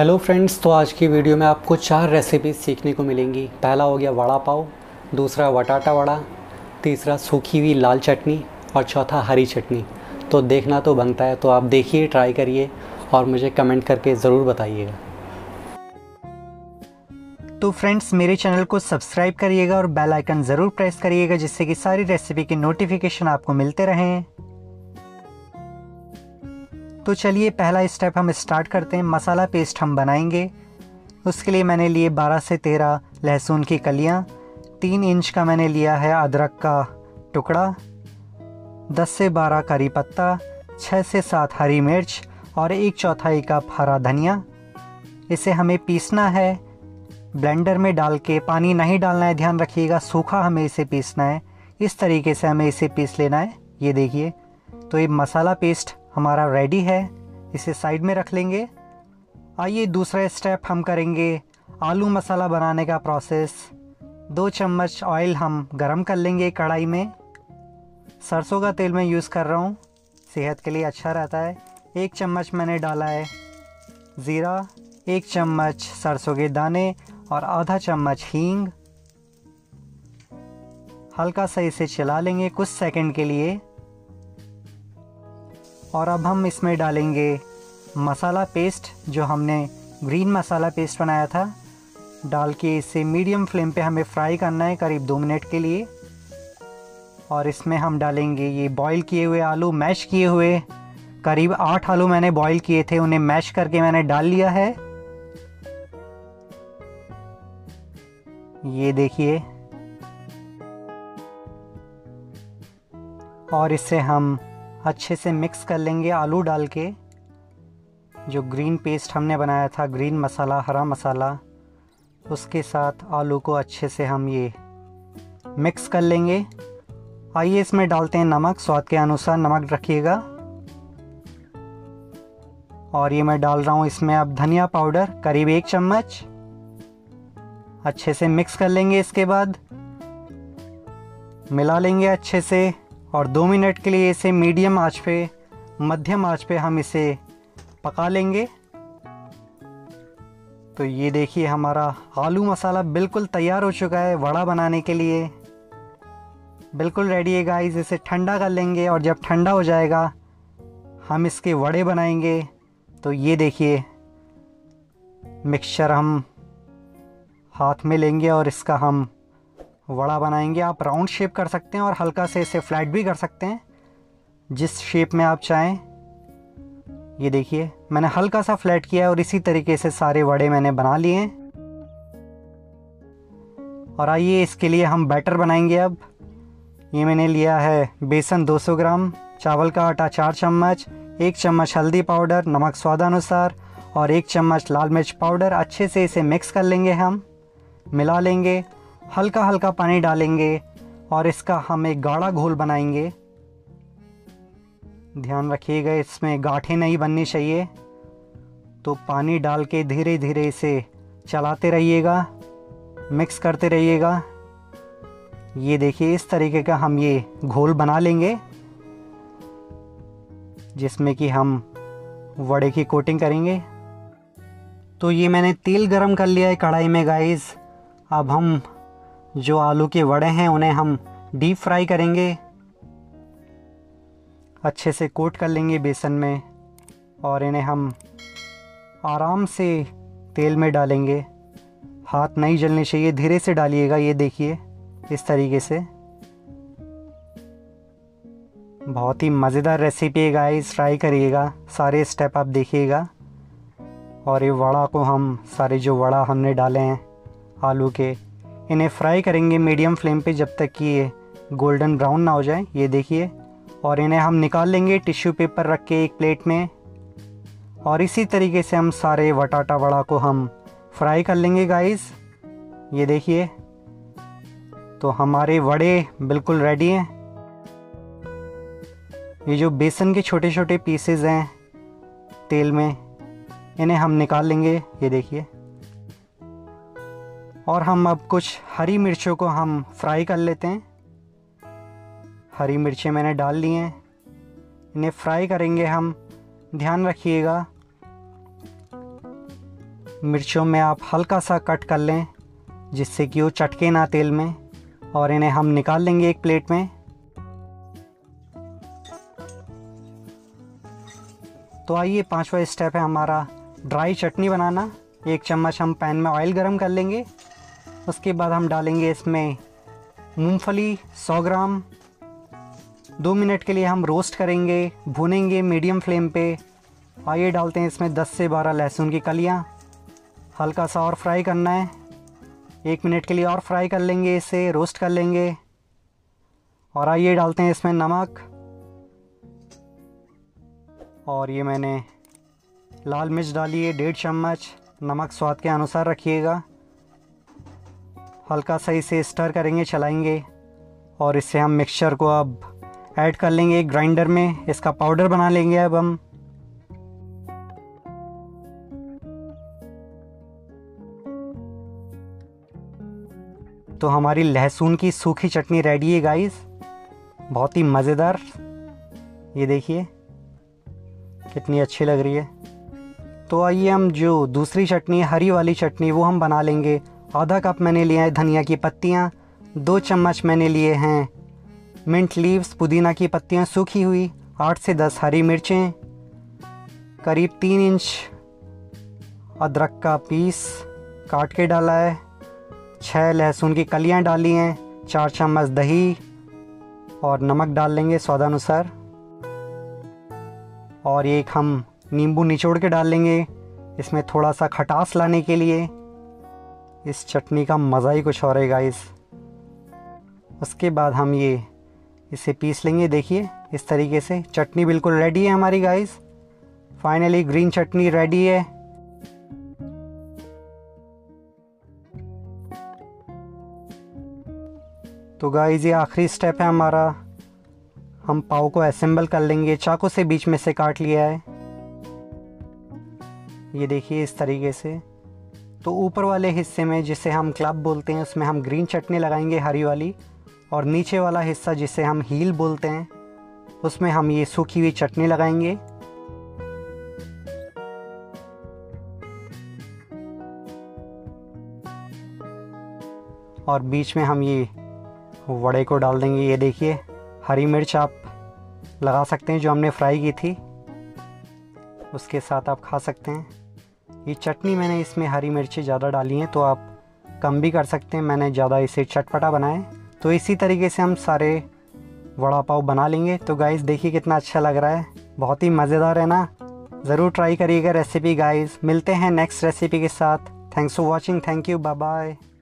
Hello friends, तो आज की वीडियो में आपको 4 रेसिपीज़ सीखने को मिलेंगी। पहला हो गया वड़ा पाव, दूसरा बटाटा वड़ा, तीसरा सूखी हुई लाल चटनी और चौथा हरी चटनी। तो देखना तो बनता है, तो आप देखिए, ट्राई करिए और मुझे कमेंट करके ज़रूर बताइएगा। तो फ्रेंड्स, मेरे चैनल को सब्सक्राइब करिएगा और बेल आइकन ज़रूर प्रेस करिएगा, जिससे कि सारी रेसिपी की नोटिफिकेशन आपको मिलते रहें। तो चलिए पहला स्टेप हम स्टार्ट करते हैं। मसाला पेस्ट हम बनाएंगे। उसके लिए मैंने लिए 12 से 13 लहसुन की कलियां, 3 इंच का मैंने लिया है अदरक का टुकड़ा, 10 से 12 करी पत्ता, 6 से 7 हरी मिर्च और 1/4 कप हरा धनिया। इसे हमें पीसना है ब्लेंडर में डाल के। पानी नहीं डालना है, ध्यान रखिएगा, सूखा हमें इसे पीसना है। इस तरीके से हमें इसे पीस लेना है। ये देखिए, तो ये मसाला पेस्ट हमारा रेडी है। इसे साइड में रख लेंगे। आइए दूसरा स्टेप हम करेंगे आलू मसाला बनाने का प्रोसेस। 2 चम्मच ऑयल हम गरम कर लेंगे कढ़ाई में। सरसों का तेल मैं यूज़ कर रहा हूँ, सेहत के लिए अच्छा रहता है। 1 चम्मच मैंने डाला है ज़ीरा, 1 चम्मच सरसों के दाने और आधा चम्मच हींग। हल्का सा इसे चला लेंगे कुछ सेकंड के लिए। और अब हम इसमें डालेंगे मसाला पेस्ट, जो हमने ग्रीन मसाला पेस्ट बनाया था। डाल के इसे मीडियम फ्लेम पे हमें फ्राई करना है करीब 2 मिनट के लिए। और इसमें हम डालेंगे ये बॉईल किए हुए आलू, मैश किए हुए। करीब 8 आलू मैंने बॉईल किए थे, उन्हें मैश करके मैंने डाल लिया है। ये देखिए, और इसे हम अच्छे से मिक्स कर लेंगे आलू डाल के। जो ग्रीन पेस्ट हमने बनाया था, ग्रीन मसाला, हरा मसाला, उसके साथ आलू को अच्छे से हम ये मिक्स कर लेंगे। आइए इसमें डालते हैं नमक, स्वाद के अनुसार नमक रखिएगा। और ये मैं डाल रहा हूँ इसमें अब धनिया पाउडर करीब 1 चम्मच। अच्छे से मिक्स कर लेंगे। इसके बाद मिला लेंगे अच्छे से और 2 मिनट के लिए इसे मीडियम आंच पे, मध्यम आंच पे हम इसे पका लेंगे। तो ये देखिए, हमारा आलू मसाला बिल्कुल तैयार हो चुका है वड़ा बनाने के लिए। बिल्कुल रेडी है गाइस। इसे ठंडा कर लेंगे और जब ठंडा हो जाएगा हम इसके वड़े बनाएंगे। तो ये देखिए, मिक्सचर हम हाथ में लेंगे और इसका हम वड़ा बनाएंगे। आप राउंड शेप कर सकते हैं और हल्का से इसे फ्लैट भी कर सकते हैं, जिस शेप में आप चाहें। ये देखिए, मैंने हल्का सा फ्लैट किया और इसी तरीके से सारे वड़े मैंने बना लिए हैं। और आइए इसके लिए हम बैटर बनाएंगे। अब ये मैंने लिया है बेसन 200 ग्राम, चावल का आटा 4 चम्मच, 1 चम्मच हल्दी पाउडर, नमक स्वादानुसार और 1 चम्मच लाल मिर्च पाउडर। अच्छे से इसे मिक्स कर लेंगे, हम मिला लेंगे। हल्का हल्का पानी डालेंगे और इसका हम एक गाढ़ा घोल बनाएंगे। ध्यान रखिएगा, इसमें गांठें नहीं बननी चाहिए। तो पानी डाल के धीरे धीरे इसे चलाते रहिएगा, मिक्स करते रहिएगा। ये देखिए, इस तरीके का हम ये घोल बना लेंगे, जिसमें कि हम वड़े की कोटिंग करेंगे। तो ये मैंने तेल गरम कर लिया है कढ़ाई में गाइस। अब हम जो आलू के वड़े हैं उन्हें हम डीप फ्राई करेंगे। अच्छे से कोट कर लेंगे बेसन में और इन्हें हम आराम से तेल में डालेंगे। हाथ नहीं जलने चाहिए, धीरे से डालिएगा। ये देखिए, इस तरीके से। बहुत ही मज़ेदार रेसिपी है गाइस, ट्राई करिएगा, सारे स्टेप आप देखिएगा। और ये वड़ा को हम, सारे जो वड़ा हमने डाले हैं आलू के, इन्हें फ्राई करेंगे मीडियम फ्लेम पे जब तक कि ये गोल्डन ब्राउन ना हो जाए। ये देखिए, और इन्हें हम निकाल लेंगे टिश्यू पेपर रख के एक प्लेट में। और इसी तरीके से हम सारे बटाटा वड़ा को हम फ्राई कर लेंगे गाइस। ये देखिए, तो हमारे वड़े बिल्कुल रेडी हैं। ये जो बेसन के छोटे छोटे पीसेस हैं तेल में, इन्हें हम निकाल लेंगे। ये देखिए, और हम अब कुछ हरी मिर्चों को हम फ्राई कर लेते हैं। हरी मिर्चें मैंने डाल ली हैं, इन्हें फ्राई करेंगे हम। ध्यान रखिएगा, मिर्चों में आप हल्का सा कट कर लें जिससे कि वो चटके ना तेल में, और इन्हें हम निकाल लेंगे एक प्लेट में। तो आइए 5वां स्टेप है हमारा ड्राई चटनी बनाना। 1 चम्मच हम पैन में ऑयल गरम कर लेंगे। उसके बाद हम डालेंगे इसमें मूंगफली 100 ग्राम। 2 मिनट के लिए हम रोस्ट करेंगे, भूनेंगे मीडियम फ्लेम पे। आइए डालते हैं इसमें 10 से 12 लहसुन की कलियाँ। हल्का सा और फ्राई करना है, 1 मिनट के लिए और फ्राई कर लेंगे, इसे रोस्ट कर लेंगे। और आइए डालते हैं इसमें नमक, और ये मैंने लाल मिर्च डाली है 1.5 चम्मच। नमक स्वाद के अनुसार रखिएगा। हल्का सा इसे स्टर करेंगे, चलाएंगे, और इससे हम मिक्सचर को अब ऐड कर लेंगे एक ग्राइंडर में। इसका पाउडर बना लेंगे अब हम। तो हमारी लहसुन की सूखी चटनी रेडी है गाइस, बहुत ही मज़ेदार। ये देखिए कितनी अच्छी लग रही है। तो आइए हम जो दूसरी चटनी है, हरी वाली चटनी, वो हम बना लेंगे। आधा कप मैंने लिया है धनिया की पत्तियाँ, 2 चम्मच मैंने लिए हैं मिंट लीव्स, पुदीना की पत्तियाँ सूखी हुई, 8 से 10 हरी मिर्चें, करीब 3 इंच अदरक का पीस काट के डाला है, 6 लहसुन की कलियाँ डाली हैं, 4 चम्मच दही, और नमक डाल लेंगे स्वादानुसार। और एक हम नींबू निचोड़ के डाल लेंगे इसमें थोड़ा सा खटास लाने के लिए। इस चटनी का मज़ा ही कुछ और है गाइस। उसके बाद हम इसे पीस लेंगे। देखिए इस तरीके से चटनी बिल्कुल रेडी है हमारी guys. Finally green chutney ready है। तो गाइस ये आखिरी स्टेप है हमारा। हम पाव को असेंबल कर लेंगे, चाकू से बीच में से काट लिया है, ये देखिए इस तरीके से। तो ऊपर वाले हिस्से में जिसे हम क्लब बोलते हैं उसमें हम ग्रीन चटनी लगाएंगे हरी वाली, और नीचे वाला हिस्सा जिसे हम हील बोलते हैं उसमें हम ये सूखी हुई चटनी लगाएंगे। और बीच में हम ये वड़े को डाल देंगे। ये देखिए हरी मिर्च आप लगा सकते हैं जो हमने फ्राई की थी, उसके साथ आप खा सकते हैं। ये चटनी मैंने इसमें हरी मिर्ची ज़्यादा डाली हैं, तो आप कम भी कर सकते हैं, मैंने ज़्यादा इसे चटपटा बनाए। तो इसी तरीके से हम सारे वड़ा पाव बना लेंगे। तो गाइस देखिए कितना अच्छा लग रहा है, बहुत ही मज़ेदार है ना। ज़रूर ट्राई करिएगा रेसिपी गाइस। मिलते हैं नेक्स्ट रेसिपी के साथ। Thanks for watching, thank you, bye bye.